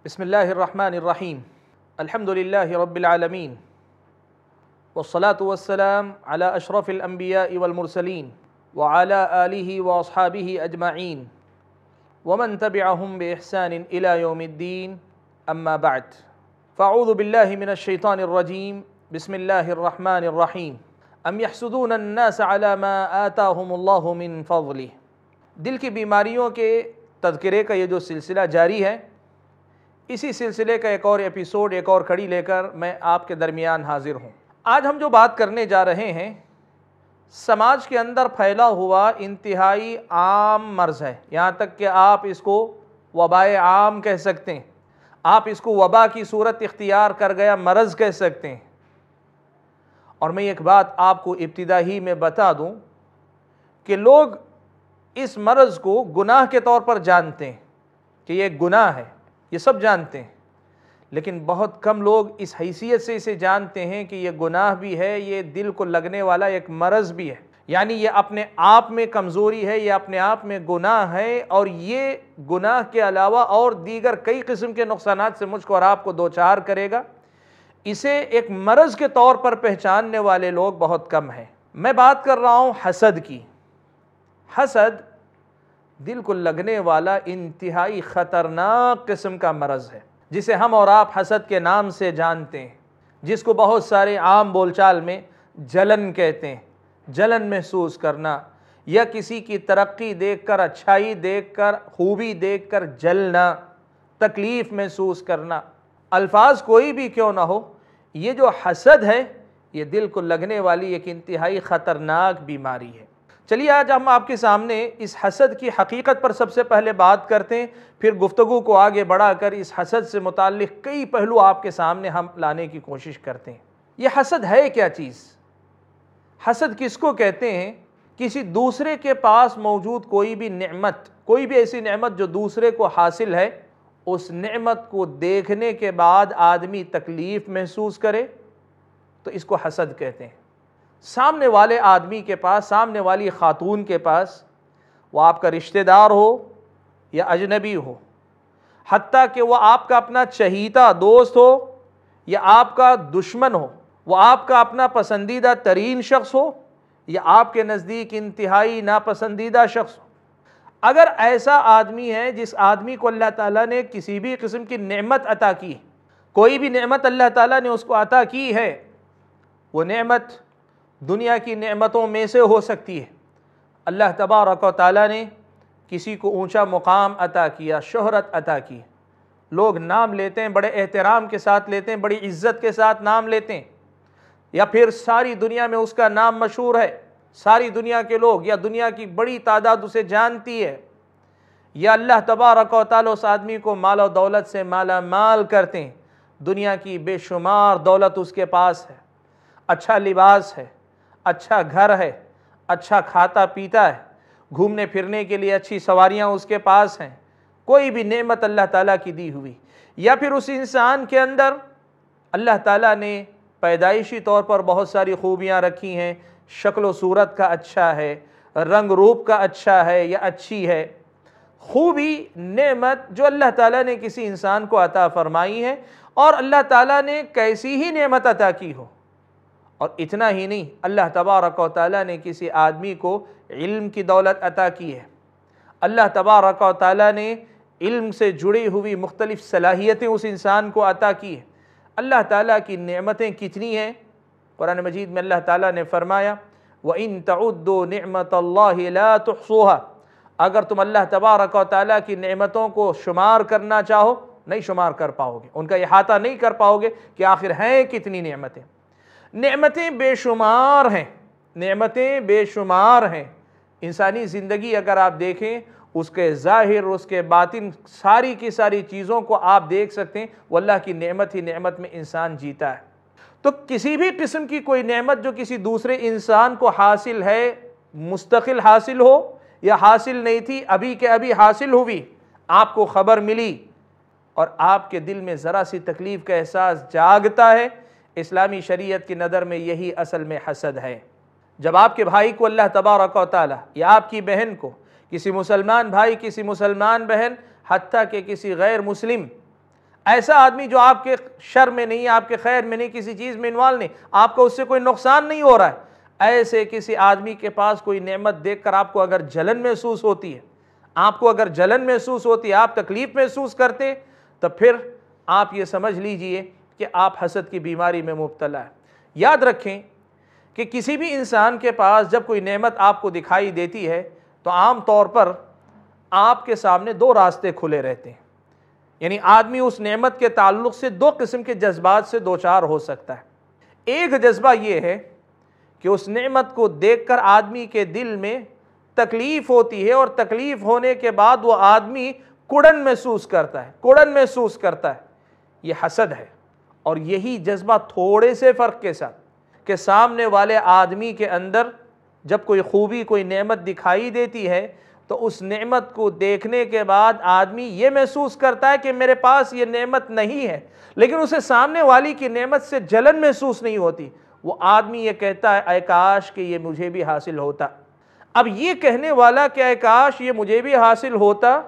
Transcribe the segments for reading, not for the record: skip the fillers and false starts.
بسم اللہ الرحمن الرحیم الحمد للہ رب العالمین والصلاة والسلام علی اشرف الانبیاء والمرسلین وعلی آلہ واصحابہ اجمعین ومن تبعہم بإحسان الى یوم الدین اما بعد فاعوذ باللہ من الشیطان الرجیم بسم اللہ الرحمن الرحیم ام یحسدون الناس علی ما آتاہم اللہ من فضلہ۔ دل کی بیماریوں کے تذکرے کا یہ جو سلسلہ جاری ہے، اسی سلسلے کا ایک اور ایپیسوڈ، ایک اور کڑی لے کر میں آپ کے درمیان حاضر ہوں۔ آج ہم جو بات کرنے جا رہے ہیں، سماج کے اندر پھیلا ہوا انتہائی عام مرض ہے، یہاں تک کہ آپ اس کو وبائے عام کہہ سکتے ہیں، آپ اس کو وبا کی صورت اختیار کر گیا مرض کہہ سکتے ہیں۔ اور میں ایک بات آپ کو ابتدا ہی میں بتا دوں کہ لوگ اس مرض کو گناہ کے طور پر جانتے ہیں کہ یہ گناہ ہے، یہ سب جانتے ہیں، لیکن بہت کم لوگ اس حیثیت سے اسے جانتے ہیں کہ یہ گناہ بھی ہے، یہ دل کو لگنے والا ایک مرض بھی ہے، یعنی یہ اپنے آپ میں کمزوری ہے، یہ اپنے آپ میں گناہ ہے، اور یہ گناہ کے علاوہ اور دیگر کئی قسم کے نقصانات سے مجھ کو اور آپ کو دوچار کرے گا۔ اسے ایک مرض کے طور پر پہچاننے والے لوگ بہت کم ہیں۔ میں بات کر رہا ہوں حسد کی۔ حسد دل کو لگنے والا انتہائی خطرناک قسم کا مرض ہے، جسے ہم اور آپ حسد کے نام سے جانتے ہیں، جس کو بہت سارے عام بول چال میں جلن کہتے ہیں۔ جلن محسوس کرنا، یا کسی کی ترقی دیکھ کر، اچھائی دیکھ کر، خوبی دیکھ کر جلنا، تکلیف محسوس کرنا، الفاظ کوئی بھی کیوں نہ ہو، یہ جو حسد ہے یہ دل کو لگنے والی ایک انتہائی خطرناک بیماری ہے۔ چلیے آج ہم آپ کے سامنے اس حسد کی حقیقت پر سب سے پہلے بات کرتے ہیں، پھر گفتگو کو آگے بڑھا کر اس حسد سے متعلق کئی پہلو آپ کے سامنے ہم لانے کی کوشش کرتے ہیں۔ یہ حسد ہے کیا چیز؟ حسد کس کو کہتے ہیں؟ کسی دوسرے کے پاس موجود کوئی بھی نعمت، کوئی بھی ایسی نعمت جو دوسرے کو حاصل ہے، اس نعمت کو دیکھنے کے بعد آدمی تکلیف محسوس کرے تو اس کو حسد کہتے ہیں۔ سامنے والے آدمی کے پاس، سامنے والی خاتون کے پاس، وہ آپ کا رشتہ دار ہو یا اجنبی ہو، حتیٰ کہ وہ آپ کا اپنا چہیتا دوست ہو یا آپ کا دشمن ہو، وہ آپ کا اپنا پسندیدہ ترین شخص ہو یا آپ کے نزدیک انتہائی ناپسندیدہ شخص ہو، اگر ایسا آدمی ہے جس آدمی کو اللہ تعالیٰ نے کسی بھی قسم کی نعمت عطا کی، کوئی بھی نعمت اللہ تعالیٰ نے اس کو عطا کی ہے، وہ نعمت دنیا کی نعمتوں میں سے ہو سکتی ہے۔ اللہ تبارک و تعالیٰ نے کسی کو اونچا مقام عطا کیا، شہرت عطا کی، لوگ نام لیتے ہیں، بڑے احترام کے ساتھ لیتے ہیں، بڑی عزت کے ساتھ نام لیتے ہیں، یا پھر ساری دنیا میں اس کا نام مشہور ہے، ساری دنیا کے لوگ یا دنیا کی بڑی تعداد اسے جانتی ہے، یا اللہ تبارک و تعالیٰ اس آدمی کو مال و دولت سے مالا مال کرتے ہیں، دنیا کی بے شمار دولت اس کے پاس ہے، اچھا لباس ہے، اچھا گھر ہے، اچھا کھاتا پیتا ہے، گھومنے پھرنے کے لیے اچھی سواریاں اس کے پاس ہیں، کوئی بھی نعمت اللہ تعالیٰ کی دی ہوئی، یا پھر اس انسان کے اندر اللہ تعالیٰ نے پیدائشی طور پر بہت ساری خوبیاں رکھی ہیں، شکل و صورت کا اچھا ہے، رنگ روپ کا اچھا ہے یا اچھی ہے، خوبی نعمت جو اللہ تعالیٰ نے کسی انسان کو عطا فرمائی ہے، اور اللہ تعالیٰ نے کیسی ہی نعمت عطا کی ہو۔ اور اتنا ہی نہیں، اللہ تبارک و تعالیٰ نے کسی آدمی کو علم کی دولت عطا کی ہے، اللہ تبارک و تعالیٰ نے علم سے جڑی ہوئی مختلف صلاحیتیں اس انسان کو عطا کی ہے۔ اللہ تعالیٰ کی نعمتیں کتنی ہیں؟ قرآن مجید میں اللہ تعالیٰ نے فرمایا وَإِن تَعُدُّوا نِعْمَةَ اللَّهِ لَا تُحْصُوهَا، اگر تم اللہ تبارک و تعالیٰ کی نعمتوں کو شمار کرنا چاہو نہیں شمار کر پاؤ گے، ان کا احاطہ نہیں کر پاؤ گے کہ آخر ہیں کتنی نعمتیں۔ نعمتیں بے شمار ہیں، نعمتیں بے شمار ہیں۔ انسانی زندگی اگر آپ دیکھیں، اس کے ظاہر، اس کے باطن، ساری کی ساری چیزوں کو آپ دیکھ سکتے ہیں، وہ اللہ کی نعمت ہی نعمت میں انسان جیتا ہے۔ تو کسی بھی قسم کی کوئی نعمت جو کسی دوسرے انسان کو حاصل ہے، مستقل حاصل ہو یا حاصل نہیں تھی، ابھی کے ابھی حاصل ہوئی، آپ کو خبر ملی اور آپ کے دل میں ذرا سی تکلیف کا احساس جاگتا ہے، اسلامی شریعت کی نظر میں یہی اصل میں حسد ہے۔ جب آپ کے بھائی کو اللہ تبارک و تعالیٰ یا آپ کی بہن کو، کسی مسلمان بھائی، کسی مسلمان بہن، حتیٰ کہ کسی غیر مسلم ایسا آدمی جو آپ کے شر میں نہیں، آپ کے خیر میں نہیں، کسی چیز میں انوالو نہیں، آپ کو اس سے کوئی نقصان نہیں ہو رہا ہے، ایسے کسی آدمی کے پاس کوئی نعمت دیکھ کر آپ کو اگر جلن محسوس ہوتی ہے، آپ کو اگر جلن محسوس ہوتی ہے، آپ تکلیف محسوس کرتے ہیں، تو پھر آپ یہ سمجھ لیجئے کہ آپ حسد کی بیماری میں مبتلا ہے۔ یاد رکھیں کہ کسی بھی انسان کے پاس جب کوئی نعمت آپ کو دکھائی دیتی ہے تو عام طور پر آپ کے سامنے دو راستے کھلے رہتے ہیں، یعنی آدمی اس نعمت کے تعلق سے دو قسم کے جذبات سے دوچار ہو سکتا ہے۔ ایک جذبہ یہ ہے کہ اس نعمت کو دیکھ کر آدمی کے دل میں تکلیف ہوتی ہے، اور تکلیف ہونے کے بعد وہ آدمی کڑن محسوس کرتا ہے، یہ حسد ہے۔ اور یہی جذبہ تھوڑے سے فرق کے ساتھ کہ سامنے والے آدمی کے اندر جب کوئی خوبی، کوئی نعمت دکھائی دیتی ہے تو اس نعمت کو دیکھنے کے بعد آدمی یہ محسوس کرتا ہے کہ میرے پاس یہ نعمت نہیں ہے، لیکن اسے سامنے والی کی نعمت سے جلن محسوس نہیں ہوتی۔ وہ آدمی یہ کہتا ہے اے کاش کہ یہ مجھے بھی حاصل ہوتا۔ اب یہ کہنے والا کہ اے کاش یہ مجھے بھی حاصل ہوتا،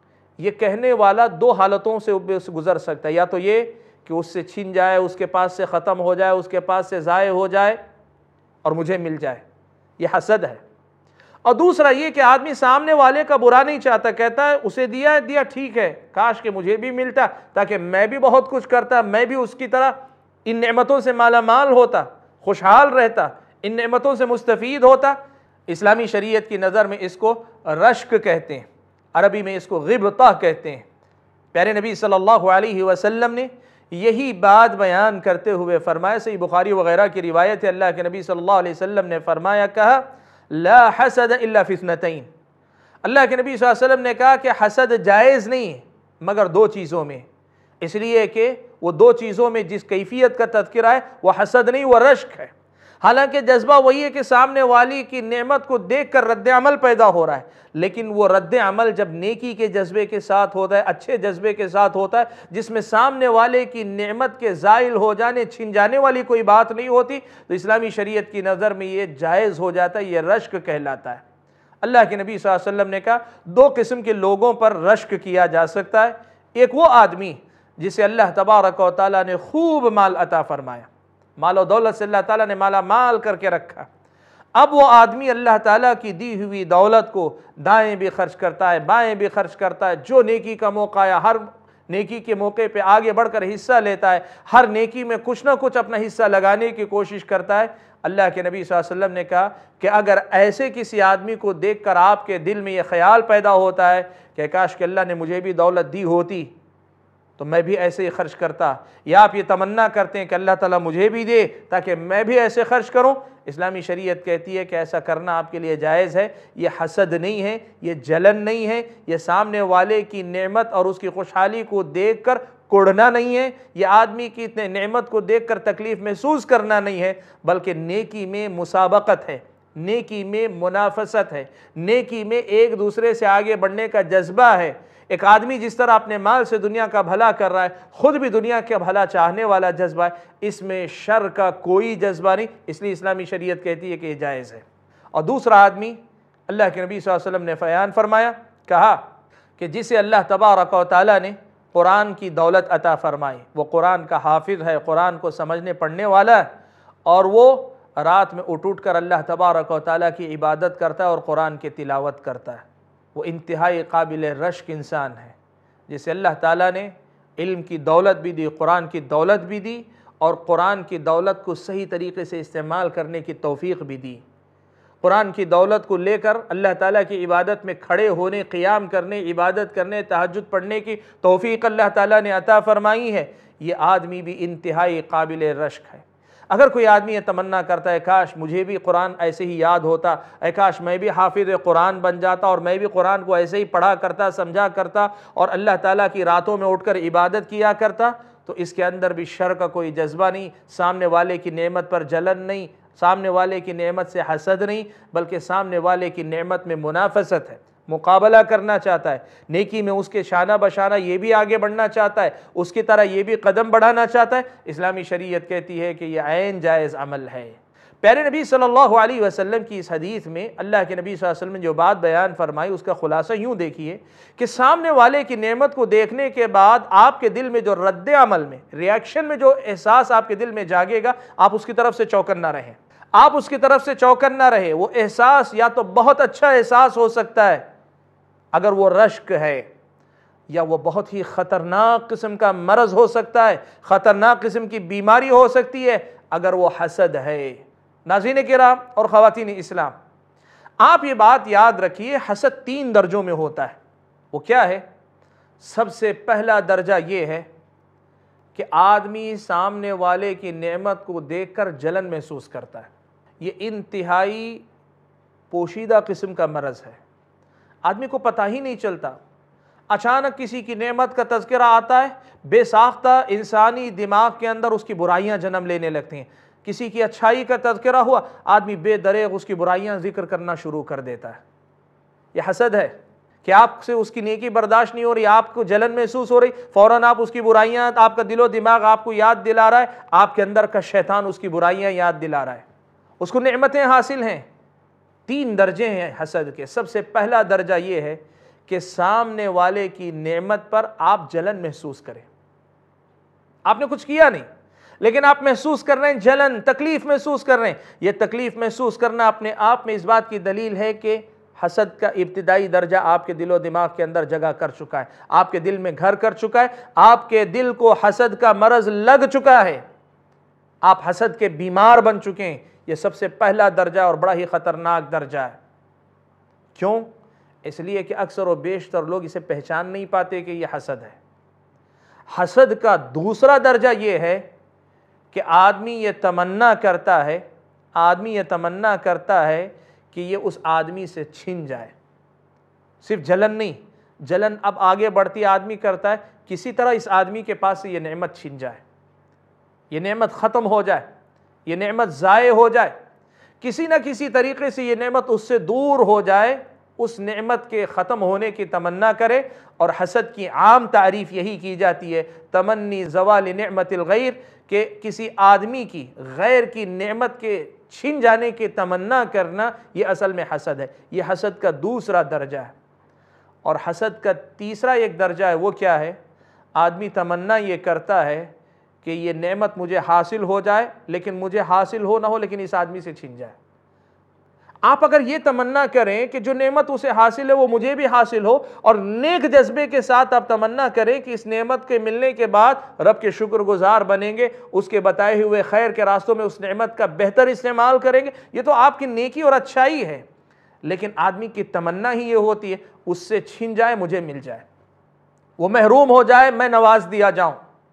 یہ کہنے والا دو حالتوں سے گزر سکتا ہے، یا تو یہ کہ اس سے چھن جائے، اس کے پاس سے ختم ہو جائے، اس کے پاس سے ضائع ہو جائے اور مجھے مل جائے، یہ حسد ہے۔ اور دوسرا یہ کہ آدمی سامنے والے کا برا نہیں چاہتا، کہتا ہے اسے دیا ٹھیک ہے، کاش کہ مجھے بھی ملتا تاکہ میں بھی بہت کچھ کرتا، میں بھی اس کی طرح ان نعمتوں سے مالا مال ہوتا، خوشحال رہتا، ان نعمتوں سے مستفید ہوتا۔ اسلامی شریعت کی نظر میں اس کو رشک کہتے ہیں، عربی میں اس کو غبطہ کہتے ہیں۔ پیارے نبی صلی اللہ علیہ وسلم نے یہی بات بیان کرتے ہوئے فرمایا، صحیح بخاری وغیرہ کی روایت ہے، اللہ کے نبی صلی اللہ علیہ وسلم نے فرمایا، کہا لا حسد الا فی اثنتین، اللہ کے نبی صلی اللہ علیہ وسلم نے کہا کہ حسد جائز نہیں ہے مگر دو چیزوں میں، اس لیے کہ وہ دو چیزوں میں جس کیفیت کا تذکرہ ہے وہ حسد نہیں، وہ رشک ہے۔ حالانکہ جذبہ وہی ہے کہ سامنے والی کی نعمت کو دیکھ کر رد عمل پیدا ہو رہا ہے، لیکن وہ رد عمل جب نیکی کے جذبے کے ساتھ ہوتا ہے، اچھے جذبے کے ساتھ ہوتا ہے، جس میں سامنے والے کی نعمت کے زائل ہو جانے، چھن جانے والی کوئی بات نہیں ہوتی، تو اسلامی شریعت کی نظر میں یہ جائز ہو جاتا ہے، یہ رشک کہلاتا ہے۔ اللہ کے نبی صلی اللہ علیہ وسلم نے کہا دو قسم کے لوگوں پر رشک کیا جا سکتا ہے، ایک وہ آدمی جسے اللہ تبارک و تعالیٰ نے خوب مال عطا فرمایا، مال و دولت سے اللہ تعالیٰ نے مالا مال کر کے رکھا، اب وہ آدمی اللہ تعالیٰ کی دی ہوئی دولت کو دائیں بھی خرچ کرتا ہے، بائیں بھی خرچ کرتا ہے، جو نیکی کا موقع ہے ہر نیکی کے موقع پہ آگے بڑھ کر حصہ لیتا ہے، ہر نیکی میں کچھ نہ کچھ اپنا حصہ لگانے کی کوشش کرتا ہے۔ اللہ کے نبی صلی اللہ علیہ وسلم نے کہا کہ اگر ایسے کسی آدمی کو دیکھ کر آپ کے دل میں یہ خیال پیدا ہوتا ہے کہ کاش کہ اللہ نے مجھے بھی دولت دی ہوتی تو میں بھی ایسے ہی خرچ کرتا، یا آپ یہ تمنا کرتے ہیں کہ اللہ تعالیٰ مجھے بھی دے تاکہ میں بھی ایسے خرچ کروں، اسلامی شریعت کہتی ہے کہ ایسا کرنا آپ کے لیے جائز ہے، یہ حسد نہیں ہے، یہ جلن نہیں ہے، یہ سامنے والے کی نعمت اور اس کی خوشحالی کو دیکھ کر کڑنا نہیں ہے، یہ آدمی کی نعمت کو دیکھ کر تکلیف محسوس کرنا نہیں ہے، بلکہ نیکی میں مسابقت ہے، نیکی میں منافست ہے، نیکی میں ایک دوسرے سے آگے بڑھنے کا جذبہ ہے۔ ایک آدمی جس طرح اپنے مال سے دنیا کا بھلا کر رہا ہے، خود بھی دنیا کا بھلا چاہنے والا جذبہ ہے، اس میں شر کا کوئی جذبہ نہیں، اس لیے اسلامی شریعت کہتی ہے کہ یہ جائز ہے۔ اور دوسرا آدمی اللہ کے نبی صلی اللہ علیہ وسلم نے بیان فرمایا، کہا کہ جسے اللہ تبارک و تعالیٰ نے قرآن کی دولت عطا فرمائی، وہ قرآن کا حافظ ہے، قرآن کو سمجھنے پڑھنے والا ہے، اور وہ رات میں اٹھ کر اللہ تبارک و تعالیٰ کی عبادت کرتا ہے اور قرآن کی تلاوت کرتا ہے، وہ انتہائی قابل رشک انسان ہے، جسے اللہ تعالیٰ نے علم کی دولت بھی دی، قرآن کی دولت بھی دی، اور قرآن کی دولت کو صحیح طریقے سے استعمال کرنے کی توفیق بھی دی۔ قرآن کی دولت کو لے کر اللہ تعالیٰ کی عبادت میں کھڑے ہونے، قیام کرنے، عبادت کرنے، تہجد پڑھنے کی توفیق اللہ تعالیٰ نے عطا فرمائی ہے، یہ آدمی بھی انتہائی قابل رشک ہے۔ اگر کوئی آدمی یہ تمنا کرتا ہے کاش مجھے بھی قرآن ایسے ہی یاد ہوتا، اے کاش میں بھی حافظ قرآن بن جاتا اور میں بھی قرآن کو ایسے ہی پڑھا کرتا، سمجھا کرتا اور اللہ تعالیٰ کی راتوں میں اٹھ کر عبادت کیا کرتا، تو اس کے اندر بھی شر کا کوئی جذبہ نہیں، سامنے والے کی نعمت پر جلن نہیں، سامنے والے کی نعمت سے حسد نہیں، بلکہ سامنے والے کی نعمت میں منافست ہے، مقابلہ کرنا چاہتا ہے، نیکی میں اس کے شانہ بشانہ یہ بھی آگے بڑھنا چاہتا ہے، اس کی طرح یہ بھی قدم بڑھانا چاہتا ہے۔ اسلامی شریعت کہتی ہے کہ یہ عین جائز عمل ہے۔ پیارے نبی صلی اللہ علیہ وسلم کی اس حدیث میں اللہ کے نبی صلی اللہ علیہ وسلم نے جو بات بیان فرمائی اس کا خلاصہ یوں دیکھیے کہ سامنے والے کی نعمت کو دیکھنے کے بعد آپ کے دل میں جو رد عمل میں، ریاکشن میں جو احساس آپ کے دل میں جاگے گا، آپ اس کی طرف سے چوکن نہ رہیں، آپ اس کی طرف سے چوکن نہ رہے۔ وہ احساس یا تو بہت اچھا احساس ہو سکتا ہے اگر وہ رشک ہے، یا وہ بہت ہی خطرناک قسم کا مرض ہو سکتا ہے، خطرناک قسم کی بیماری ہو سکتی ہے اگر وہ حسد ہے۔ ناظرین کرام اور خواتین اسلام، آپ یہ بات یاد رکھیے، حسد 3 درجوں میں ہوتا ہے۔ وہ کیا ہے؟ سب سے پہلا درجہ یہ ہے کہ آدمی سامنے والے کی نعمت کو دیکھ کر جلن محسوس کرتا ہے۔ یہ انتہائی پوشیدہ قسم کا مرض ہے، آدمی کو پتہ ہی نہیں چلتا، اچانک کسی کی نعمت کا تذکرہ آتا ہے، بے ساختہ انسانی دماغ کے اندر اس کی برائیاں جنم لینے لگتی ہیں۔ کسی کی اچھائی کا تذکرہ ہوا، آدمی بے دریغ اس کی برائیاں ذکر کرنا شروع کر دیتا ہے۔ یہ حسد ہے کہ آپ سے اس کی نیکی برداشت نہیں ہو رہی، آپ کو جلن محسوس ہو رہی، فوراً آپ اس کی برائیاں، آپ کا دل و دماغ آپ کو یاد دلا رہا ہے، آپ کے اندر کا شیطان اس کی برائیاں یاد دلا رہا ہے، اس کو نعمتیں حاصل ہیں۔ 3 درجے ہیں حسد کے۔ سب سے پہلا درجہ یہ ہے کہ سامنے والے کی نعمت پر آپ جلن محسوس کریں۔ آپ نے کچھ کیا نہیں، لیکن آپ محسوس کر رہے ہیں جلن، تکلیف محسوس کر رہے ہیں۔ یہ تکلیف محسوس کرنا اپنے آپ میں اس بات کی دلیل ہے کہ حسد کا ابتدائی درجہ آپ کے دل و دماغ کے اندر جگہ کر چکا ہے، آپ کے دل میں گھر کر چکا ہے، آپ کے دل کو حسد کا مرض لگ چکا ہے، آپ حسد کے بیمار بن چکے ہیں۔ یہ سب سے پہلا درجہ اور بڑا ہی خطرناک درجہ ہے۔ کیوں؟ اس لیے کہ اکثر و بیشتر لوگ اسے پہچان نہیں پاتے کہ یہ حسد ہے۔ حسد کا دوسرا درجہ یہ ہے کہ آدمی یہ تمنا کرتا ہے کہ یہ اس آدمی سے چھن جائے۔ صرف جلن نہیں، جلن اب آگے بڑھتی آدمی کرتا ہے کسی طرح اس آدمی کے پاس سے یہ نعمت چھن جائے، یہ نعمت ختم ہو جائے، یہ نعمت ضائع ہو جائے، کسی نہ کسی طریقے سے یہ نعمت اس سے دور ہو جائے، اس نعمت کے ختم ہونے کی تمنا کرے۔ اور حسد کی عام تعریف یہی کی جاتی ہے، تمنی زوال نعمت الغیر، کہ کسی آدمی کی، غیر کی نعمت کے چھن جانے کی تمنا کرنا، یہ اصل میں حسد ہے۔ یہ حسد کا دوسرا درجہ ہے۔ اور حسد کا تیسرا ایک درجہ ہے، وہ کیا ہے؟ آدمی تمنا یہ کرتا ہے کہ یہ نعمت مجھے حاصل ہو جائے، لیکن مجھے حاصل ہو نہ ہو، لیکن اس آدمی سے چھن جائے۔ آپ اگر یہ تمنا کریں کہ جو نعمت اسے حاصل ہے وہ مجھے بھی حاصل ہو، اور نیک جذبے کے ساتھ آپ تمنا کریں کہ اس نعمت کے ملنے کے بعد رب کے شکر گزار بنیں گے، اس کے بتائے ہوئے خیر کے راستوں میں اس نعمت کا بہتر استعمال کریں گے، یہ تو آپ کی نیکی اور اچھائی ہے۔ لیکن آدمی کی تمنا ہی یہ ہوتی ہے اس سے چھن جائے، مجھے مل جائے، وہ محروم ہو جائے، میں نواز دیا جاؤں،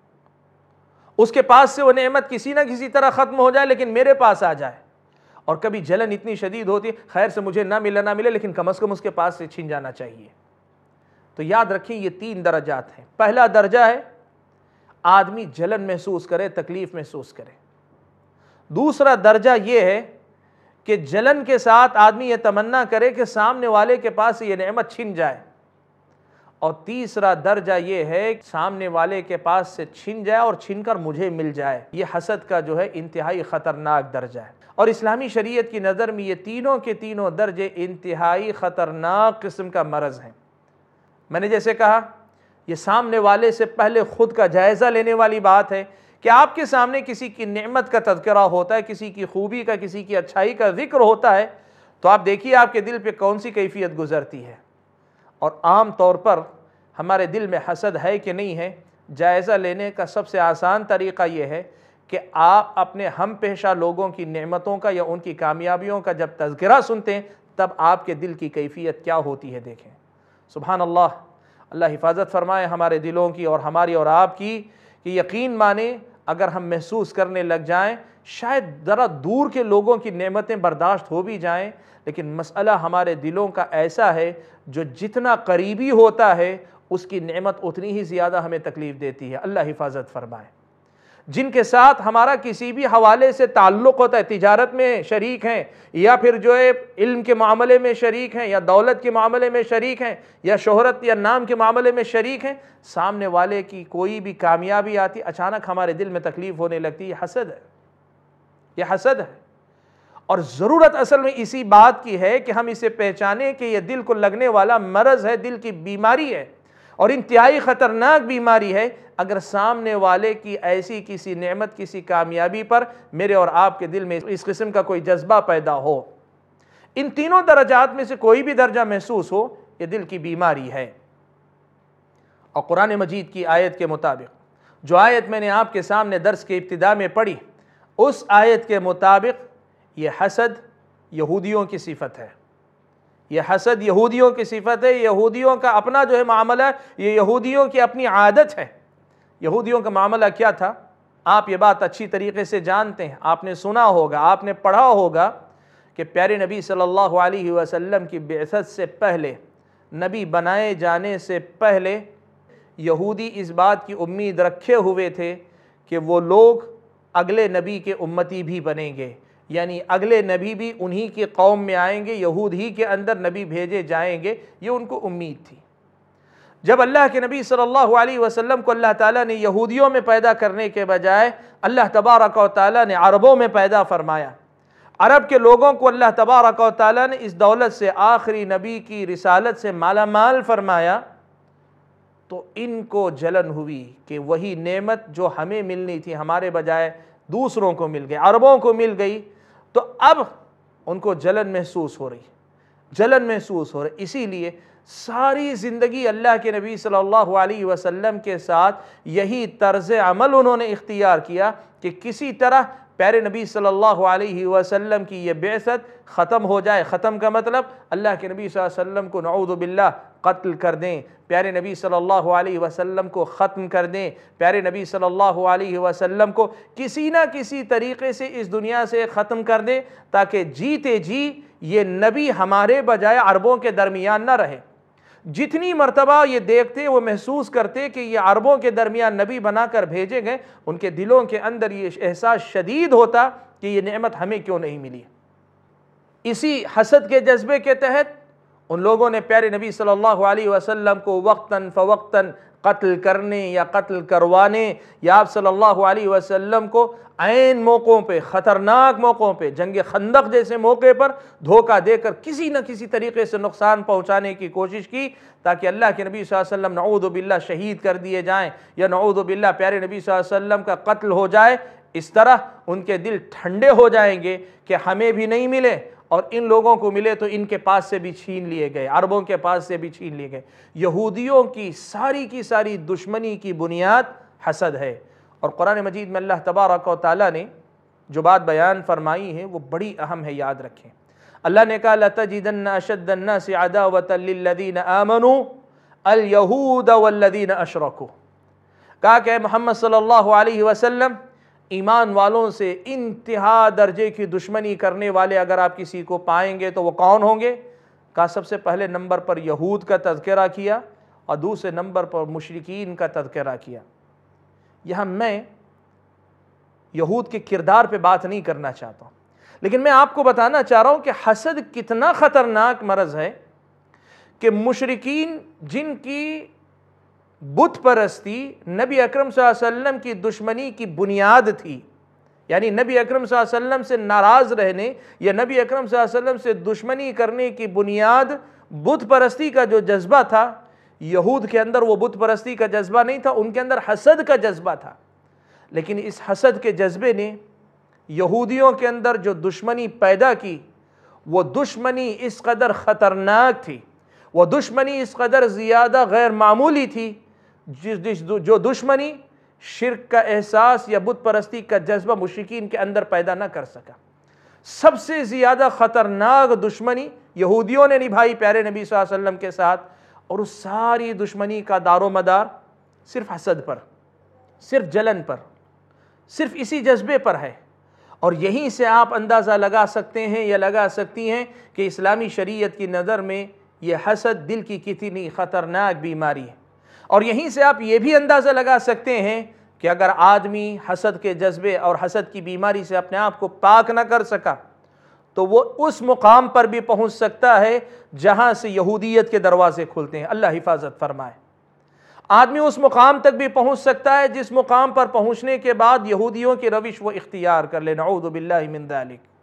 اس کے پاس سے وہ نعمت کسی نہ کسی طرح ختم ہو جائے لیکن میرے پاس آ جائے۔ اور کبھی جلن اتنی شدید ہوتی ہے، خیر سے مجھے نہ ملے لیکن کم از کم اس کے پاس سے چھن جانا چاہیے۔ تو یاد رکھیں یہ 3 درجات ہیں۔ پہلا درجہ ہے آدمی جلن محسوس کرے، تکلیف محسوس کرے۔ دوسرا درجہ یہ ہے کہ جلن کے ساتھ آدمی یہ تمنا کرے کہ سامنے والے کے پاس سے یہ نعمت چھن جائے۔ اور تیسرا درجہ یہ ہے کہ سامنے والے کے پاس سے چھن جائے اور چھن کر مجھے مل جائے۔ یہ حسد کا جو ہے انتہائی خطرناک درجہ ہے، اور اسلامی شریعت کی نظر میں یہ تینوں کے تینوں درجے انتہائی خطرناک قسم کا مرض ہیں۔ میں نے جیسے کہا، یہ سامنے والے سے پہلے خود کا جائزہ لینے والی بات ہے کہ آپ کے سامنے کسی کی نعمت کا تذکرہ ہوتا ہے، کسی کی خوبی کا، کسی کی اچھائی کا ذکر ہوتا ہے، تو آپ دیکھیے آپ کے دل پہ کون سی کیفیت گزرتی ہے۔ اور عام طور پر ہمارے دل میں حسد ہے کہ نہیں ہے، جائزہ لینے کا سب سے آسان طریقہ یہ ہے کہ آپ اپنے ہم پیشہ لوگوں کی نعمتوں کا یا ان کی کامیابیوں کا جب تذکرہ سنتے ہیں تب آپ کے دل کی کیفیت کیا ہوتی ہے دیکھیں۔ سبحان اللہ، اللہ حفاظت فرمائے ہمارے دلوں کی اور ہماری اور آپ کی، کہ یقین مانیں اگر ہم محسوس کرنے لگ جائیں، شاید ذرا دور کے لوگوں کی نعمتیں برداشت ہو بھی جائیں، لیکن مسئلہ ہمارے دلوں کا ایسا ہے جو جتنا قریبی ہوتا ہے اس کی نعمت اتنی ہی زیادہ ہمیں تکلیف دیتی ہے۔ اللہ حفاظت فرمائے۔ جن کے ساتھ ہمارا کسی بھی حوالے سے تعلق ہوتا ہے، تجارت میں شریک ہیں، یا پھر جو ہے علم کے معاملے میں شریک ہیں، یا دولت کے معاملے میں شریک ہیں، یا شہرت یا نام کے معاملے میں شریک ہیں، سامنے والے کی کوئی بھی کامیابی آتی اچانک ہمارے دل میں تکلیف ہونے لگتی ہے۔ یہ حسد ہے، یہ حسد ہے۔ اور ضرورت اصل میں اسی بات کی ہے کہ ہم اسے پہچانیں کہ یہ دل کو لگنے والا مرض ہے، دل کی بیماری ہے، اور انتہائی خطرناک بیماری ہے۔ اگر سامنے والے کی ایسی کسی نعمت، کسی کامیابی پر میرے اور آپ کے دل میں اس قسم کا کوئی جذبہ پیدا ہو، ان تینوں درجات میں سے کوئی بھی درجہ محسوس ہو، یہ دل کی بیماری ہے۔ اور قرآن مجید کی آیت کے مطابق، جو آیت میں نے آپ کے سامنے درس کے ابتدا میں پڑھی، اس آیت کے مطابق یہ حسد یہودیوں کی صفت ہے۔ یہ حسد یہودیوں کی صفت ہے، یہودیوں کا اپنا جو ہے معاملہ، یہ یہودیوں کی اپنی عادت ہے۔ یہودیوں کا معاملہ کیا تھا؟ آپ یہ بات اچھی طریقے سے جانتے ہیں، آپ نے سنا ہوگا، آپ نے پڑھا ہوگا کہ پیارے نبی صلی اللہ علیہ وسلم کی بعثت سے پہلے، نبی بنائے جانے سے پہلے، یہودی اس بات کی امید رکھے ہوئے تھے کہ وہ لوگ اگلے نبی کے امتی بھی بنیں گے، یعنی اگلے نبی بھی انہی کی قوم میں آئیں گے، یہود ہی کے اندر نبی بھیجے جائیں گے، یہ ان کو امید تھی۔ جب اللہ کے نبی صلی اللہ علیہ وسلم کو اللہ تعالیٰ نے یہودیوں میں پیدا کرنے کے بجائے اللہ تبارک و تعالیٰ نے عربوں میں پیدا فرمایا، عرب کے لوگوں کو اللہ تبارک و تعالیٰ نے اس دولت سے، آخری نبی کی رسالت سے مالا مال فرمایا، تو ان کو جلن ہوئی کہ وہی نعمت جو ہمیں ملنی تھی ہمارے بجائے دوسروں کو مل گئی، عربوں کو مل گئی، تو اب ان کو جلن محسوس ہو رہی۔ اسی لیے ساری زندگی اللہ کے نبی صلی اللہ علیہ وسلم کے ساتھ یہی طرز عمل انہوں نے اختیار کیا کہ کسی طرح پیارے نبی صلی اللہ علیہ وسلم کی یہ بعثت ختم ہو جائے۔ ختم کا مطلب اللہ کے نبی صلی اللہ علیہ وسلم کو نعوذ باللہ قتل کر دیں، پیارے نبی صلی اللہ علیہ وسلم کو ختم کر دیں، پیارے نبی صلی اللہ علیہ وسلم کو کسی نہ کسی طریقے سے اس دنیا سے ختم کر دیں، تاکہ جیتے جی یہ نبی ہمارے بجائے عربوں کے درمیان نہ رہے۔ جتنی مرتبہ یہ دیکھتے، وہ محسوس کرتے کہ یہ عربوں کے درمیان نبی بنا کر بھیجے گئے، ان کے دلوں کے اندر یہ احساس شدید ہوتا کہ یہ نعمت ہمیں کیوں نہیں ملی۔ اسی حسد کے جذبے کے تحت ان لوگوں نے پیارے نبی صلی اللہ علیہ وسلم کو وقتاً فوقتاً قتل کرنے یا قتل کروانے، یا آپ صلی اللہ علیہ وسلم کو عین موقعوں پہ، خطرناک موقعوں پہ، جنگ خندق جیسے موقع پر دھوکہ دے کر کسی نہ کسی طریقے سے نقصان پہنچانے کی کوشش کی، تاکہ اللہ کے نبی صلی اللہ علیہ وسلم نعوذ باللہ شہید کر دیے جائیں، یا نعوذ باللہ پیارے نبی صلی اللہ علیہ وسلم کا قتل ہو جائے۔ اس طرح ان کے دل ٹھنڈے ہو جائیں گے کہ ہمیں بھی نہیں ملے، اور ان لوگوں کو ملے تو ان کے پاس سے بھی چھین لیے گئے، عربوں کے پاس سے بھی چھین لیے گئے۔ یہودیوں کی ساری دشمنی کی بنیاد حسد ہے۔ اور قرآن مجید میں اللہ تبارک و تعالیٰ نے جو بات بیان فرمائی ہے وہ بڑی اہم ہے، یاد رکھیں۔ اللہ نے کہا لَتَجِدَنَّ أَشَدَّ النَّاسِ عَدَاوَةً لِلَّذِينَ آمَنُوا الْيَهُودَ وَالَّذِينَ أَشْرَكُوا، کہا کہ محمد صلی اللہ علیہ وسلم ایمان والوں سے انتہا درجے کی دشمنی کرنے والے اگر آپ کسی کو پائیں گے تو وہ کون ہوں گے؟ کہا سب سے پہلے نمبر پر یہود کا تذکرہ کیا، اور دوسرے نمبر پر مشرکین کا تذکرہ کیا۔ یہاں میں یہود کے کردار پہ بات نہیں کرنا چاہتا ہوں، لیکن میں آپ کو بتانا چاہ رہا ہوں کہ حسد کتنا خطرناک مرض ہے کہ مشرکین جن کی بت پرستی نبی اکرم صلی اللہ علیہ وسلم کی دشمنی کی بنیاد تھی، یعنی نبی اکرم صلی اللہ علیہ وسلم سے ناراض رہنے یا نبی اکرم صلی اللہ علیہ وسلم سے دشمنی کرنے کی بنیاد بت پرستی کا جو جذبہ تھا، یہود کے اندر وہ بت پرستی کا جذبہ نہیں تھا، ان کے اندر حسد کا جذبہ تھا۔ لیکن اس حسد کے جذبے نے یہودیوں کے اندر جو دشمنی پیدا کی، وہ دشمنی اس قدر خطرناک تھی، وہ دشمنی اس قدر زیادہ غیر معمولی تھی، جو دشمنی شرک کا احساس یا بت پرستی کا جذبہ مشرکین کے اندر پیدا نہ کر سکا۔ سب سے زیادہ خطرناک دشمنی یہودیوں نے نبھائی پیارے نبی صلی اللہ علیہ وسلم کے ساتھ، اور اس ساری دشمنی کا دار و مدار صرف حسد پر، صرف جلن پر، صرف اسی جذبے پر ہے۔ اور یہیں سے آپ اندازہ لگا سکتے ہیں یا لگا سکتی ہیں کہ اسلامی شریعت کی نظر میں یہ حسد دل کی کتنی خطرناک بیماری ہے۔ اور یہیں سے آپ یہ بھی اندازہ لگا سکتے ہیں کہ اگر آدمی حسد کے جذبے اور حسد کی بیماری سے اپنے آپ کو پاک نہ کر سکا تو وہ اس مقام پر بھی پہنچ سکتا ہے جہاں سے یہودیت کے دروازے کھلتے ہیں، اللہ حفاظت فرمائے۔ آدمی اس مقام تک بھی پہنچ سکتا ہے جس مقام پر پہنچنے کے بعد یہودیوں کی روش وہ اختیار کر لے، نعوذ باللہ من ذالک۔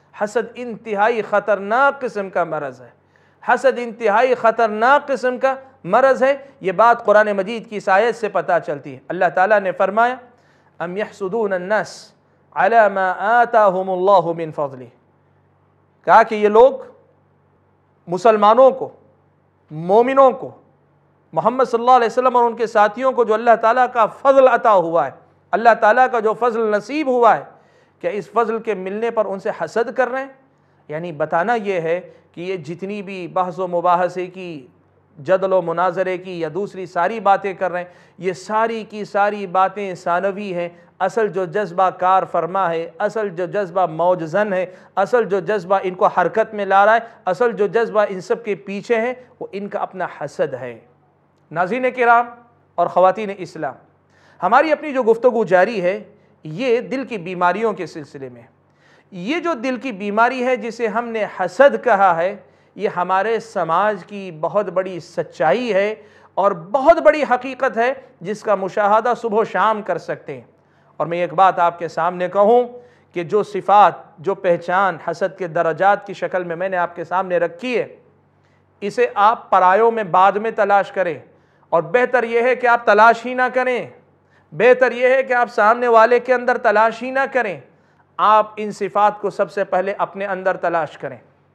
حسد انتہائی خطرناک قسم کا مرض ہے، حسد انتہائی خطرناک قسم کا مرض ہے۔ یہ بات قرآن مجید کی اس آیت سے پتہ چلتی ہے۔ اللہ تعالیٰ نے فرمایا ام یحسدون الناس علی ما آتاہم اللہ من فضلہ، کہا کہ یہ لوگ مسلمانوں کو، مومنوں کو، محمد صلی اللہ علیہ وسلم اور ان کے ساتھیوں کو جو اللہ تعالیٰ کا فضل عطا ہوا ہے، اللہ تعالیٰ کا جو فضل نصیب ہوا ہے، کیا اس فضل کے ملنے پر ان سے حسد کر رہے ہیں؟ یعنی بتانا یہ ہے کہ یہ جتنی بھی بحث و مباحثے کی، جدل و مناظرے کی یا دوسری ساری باتیں کر رہے ہیں، یہ ساری کی ساری باتیں ثانوی ہیں۔ اصل جو جذبہ کار فرما ہے، اصل جو جذبہ موج زن ہے، اصل جو جذبہ ان کو حرکت میں لا رہا ہے، اصل جو جذبہ ان سب کے پیچھے ہے، وہ ان کا اپنا حسد ہے۔ ناظرین کرام اور خواتین اسلام، ہماری اپنی جو گفتگو جاری ہے یہ دل کی بیماریوں کے سلسلے میں۔ یہ جو دل کی بیماری ہے جسے ہم نے حسد کہا ہے، یہ ہمارے سماج کی بہت بڑی سچائی ہے اور بہت بڑی حقیقت ہے جس کا مشاہدہ صبح و شام کر سکتے ہیں۔ اور میں ایک بات آپ کے سامنے کہوں کہ جو صفات، جو پہچان حسد کے درجات کی شکل میں نے آپ کے سامنے رکھی ہے، اسے آپ پرایوں میں بعد میں تلاش کریں، اور بہتر یہ ہے کہ آپ تلاش ہی نہ کریں، بہتر یہ ہے کہ آپ سامنے والے کے اندر تلاش ہی نہ کریں، آپ ان صفات کو سب سے پہلے اپنے اندر تلاش کریں۔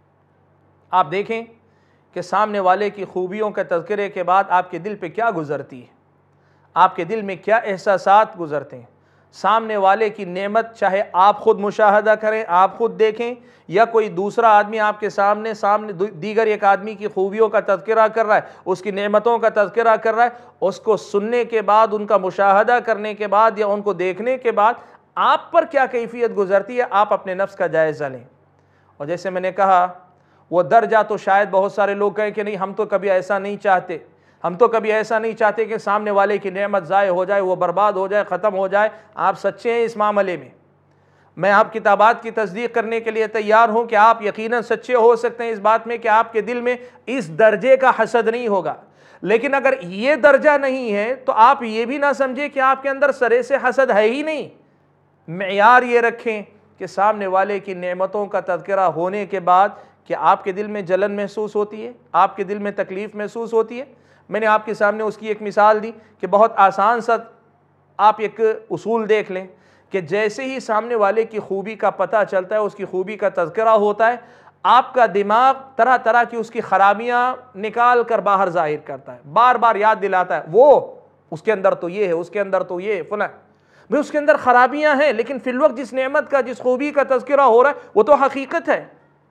آپ دیکھیں کہ سامنے والے کی خوبیوں کے تذکرے کے بعد آپ کے دل پہ کیا گزرتی ہے، آپ کے دل میں کیا احساسات گزرتے ہیں۔ سامنے والے کی نعمت چاہے آپ خود مشاہدہ کریں، آپ خود دیکھیں، یا کوئی دوسرا آدمی آپ کے سامنے دیگر ایک آدمی کی خوبیوں کا تذکرہ کر رہا ہے، اس کی نعمتوں کا تذکرہ کر رہا ہے، اس کو سننے کے بعد، ان کا مشاہدہ کرنے کے بعد یا ان کو دیکھنے کے بعد آپ پر کیا کیفیت گزرتی ہے، آپ اپنے نفس کا جائزہ لیں۔ اور جیسے میں نے کہا، وہ درجہ تو شاید بہت سارے لوگ کہیں کہ نہیں، ہم تو کبھی ایسا نہیں چاہتے، ہم تو کبھی ایسا نہیں چاہتے کہ سامنے والے کی نعمت ضائع ہو جائے، وہ برباد ہو جائے، ختم ہو جائے۔ آپ سچے ہیں اس معاملے میں، میں آپ کی بات کی تصدیق کرنے کے لیے تیار ہوں کہ آپ یقیناً سچے ہو سکتے ہیں اس بات میں کہ آپ کے دل میں اس درجے کا حسد نہیں ہوگا۔ لیکن اگر یہ درجہ نہیں ہے تو آپ یہ بھی نہ سمجھیں کہ آپ کے اندر سرے سے حسد ہے ہی نہیں۔ معیار یہ رکھیں کہ سامنے والے کی نعمتوں کا تذکرہ ہونے کے بعد کہ آپ کے دل میں جلن محسوس ہوتی ہے، آپ کے دل میں تکلیف محسوس ہوتی ہے۔ میں نے آپ کے سامنے اس کی ایک مثال دی کہ بہت آسان سا آپ ایک اصول دیکھ لیں کہ جیسے ہی سامنے والے کی خوبی کا پتہ چلتا ہے، اس کی خوبی کا تذکرہ ہوتا ہے، آپ کا دماغ طرح طرح کی اس کی خرابیاں نکال کر باہر ظاہر کرتا ہے، بار بار یاد دلاتا ہے، وہ اس کے اندر تو یہ ہے، اس کے اندر تو یہ فلاں، بھئی اس کے اندر خرابیاں ہیں، لیکن فی الوقت جس نعمت کا، جس خوبی کا تذکرہ ہو رہا ہے وہ تو حقیقت ہے۔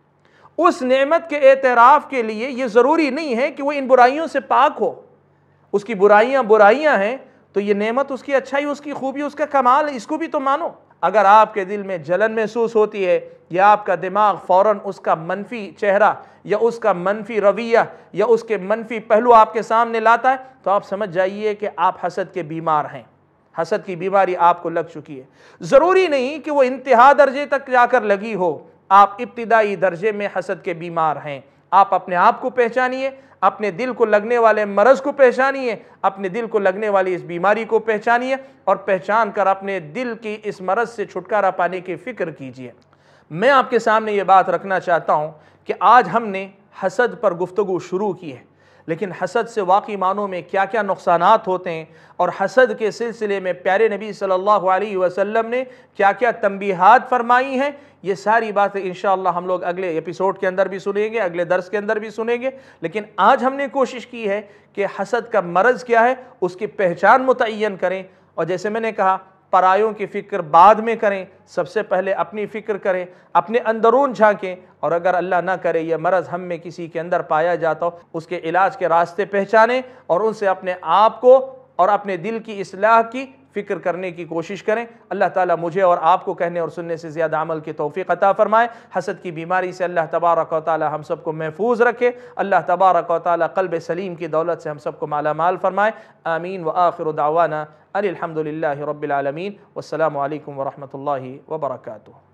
اس نعمت کے اعتراف کے لیے یہ ضروری نہیں ہے کہ وہ ان برائیوں سے پاک ہو، اس کی برائیاں ہیں تو یہ نعمت اس کی اچھائی، اس کی خوبی، اس کا کمال ہے، اس کو بھی تو مانو۔ اگر آپ کے دل میں جلن محسوس ہوتی ہے یا آپ کا دماغ فوراً اس کا منفی چہرہ یا اس کا منفی رویہ یا اس کے منفی پہلو آپ کے سامنے لاتا ہے تو آپ سمجھ جائیے کہ آپ حسد کے بیمار ہیں، حسد کی بیماری آپ کو لگ چکی ہے۔ ضروری نہیں کہ وہ انتہا درجے تک جا کر لگی ہو، آپ ابتدائی درجے میں حسد کے بیمار ہیں۔ آپ اپنے آپ کو پہچانیے، اپنے دل کو لگنے والے مرض کو پہچانیے، اپنے دل کو لگنے والی اس بیماری کو پہچانیے، اور پہچان کر اپنے دل کی اس مرض سے چھٹکارا پانے کی فکر کیجیے۔ میں آپ کے سامنے یہ بات رکھنا چاہتا ہوں کہ آج ہم نے حسد پر گفتگو شروع کی ہے، لیکن حسد سے واقعی معنوں میں کیا کیا نقصانات ہوتے ہیں، اور حسد کے سلسلے میں پیارے نبی صلی اللہ علیہ وسلم نے کیا کیا تنبیہات فرمائی ہیں، یہ ساری باتیں انشاءاللہ ہم لوگ اگلے ایپیسوڈ کے اندر بھی سنیں گے، اگلے درس کے اندر بھی سنیں گے۔ لیکن آج ہم نے کوشش کی ہے کہ حسد کا مرض کیا ہے اس کی پہچان متعین کریں، اور جیسے میں نے کہا پرایوں کی فکر بعد میں کریں، سب سے پہلے اپنی فکر کریں، اپنے اندرون جھانکیں، اور اگر اللہ نہ کرے یہ مرض ہم میں کسی کے اندر پایا جاتا ہو، اس کے علاج کے راستے پہچانیں اور ان سے اپنے آپ کو اور اپنے دل کی اصلاح کی فکر کرنے کی کوشش کریں۔ اللہ تعالیٰ مجھے اور آپ کو کہنے اور سننے سے زیادہ عمل کی توفیق عطا فرمائے۔ حسد کی بیماری سے اللہ تبارک و تعالیٰ ہم سب کو محفوظ رکھے۔ اللہ تبارک و تعالیٰ قلب سلیم کی دولت سے ہم سب کو مالا مال فرمائے۔ آمین۔ وآخر دعوانا ان الحمد للہ رب العالمین، والسلام علیکم ورحمۃ اللہ وبرکاتہ۔